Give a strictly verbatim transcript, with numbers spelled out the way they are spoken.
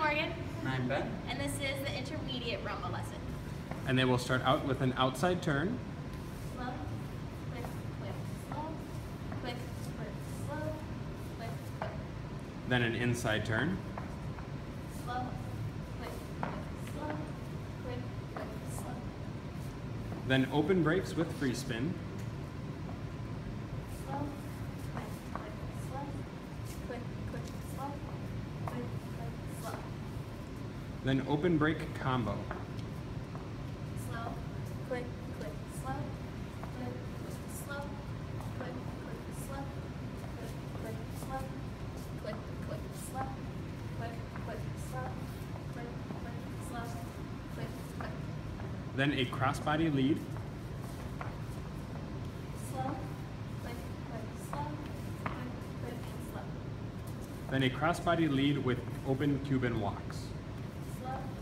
Morgan. And I'm Ben. And this is the intermediate rumba lesson. And they will start out with an outside turn. Slow, quick, quick, slow, quick, quick, slow, quick, quick. Then an inside turn. Slow, quick, quick, slow, quick, quick, slow. Then open brakes with free spin. Slow, quick, quick, slow, quick, quick, slow, quick, quick, slow. Then open brake combo. Slow, quick, quick, slow, quick, quick, slow, quick, quick, slow, quick, quick, slow, quick, quick, slow, quick, quick, slow, quick, quick, slow, quick, quick. Then a crossbody lead. Slow, quick, quick, slow, quick, quick, slow. Then a crossbody lead with open Cuban walks. Slow,